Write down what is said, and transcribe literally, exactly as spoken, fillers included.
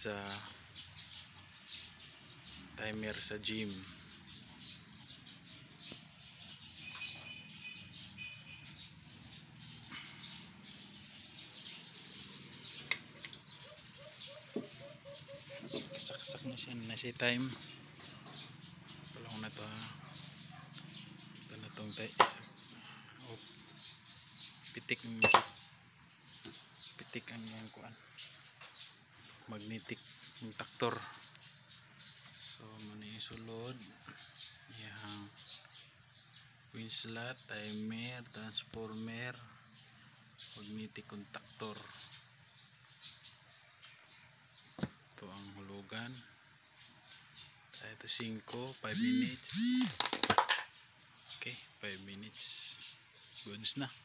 sa timer sa gym. Saksak na siya na siya time. Walang na to ha. Ito na tong tayo. Oh. Pitik pitik ang yung kuan. Magnetic yung taktor. So muna yung sulod. Yang wing slot, timer, transformer, magnetic contactor. Ito ang hulugan. Ito five minutes. Okay, five minutes. Goods na.